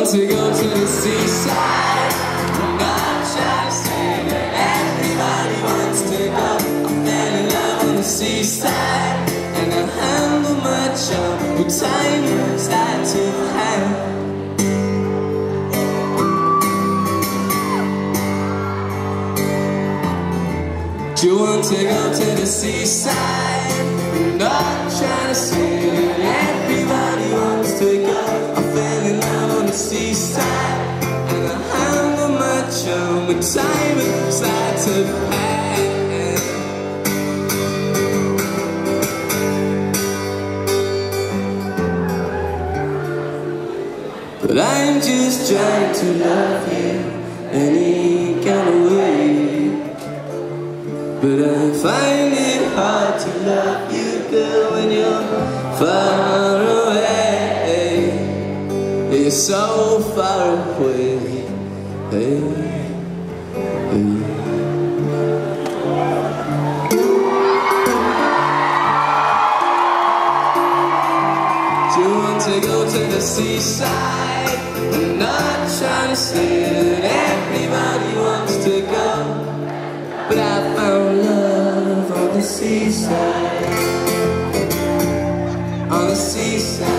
want to go to the seaside? I'm not trying to say that everybody wants to go. I fell in love on the seaside, and I handle my charm, but time is out to hand. Do you want to go to the seaside? I'm not trying to say that everybody wants to go. I fell in love on the seaside, and I handle my charm, but time is out to hand. But I'm just trying to love you any kind of way. But I find it hard to love you, girl, when you're far away. You're so far away. Hey, hey. Do you want to go to the seaside? I'm not trying to say that everybody wants to go, but I found love on the seaside, on the seaside.